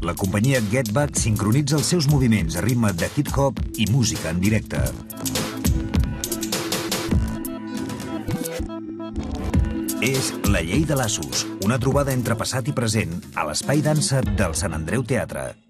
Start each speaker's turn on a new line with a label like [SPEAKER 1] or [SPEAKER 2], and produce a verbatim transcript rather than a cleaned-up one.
[SPEAKER 1] La companyia Get Back sincronitza els seus moviments a ritme de hip-hop i música en directe. És La llei de laços, una trobada entre passat i present a l'Espai Dansa del Sant Andreu Teatre.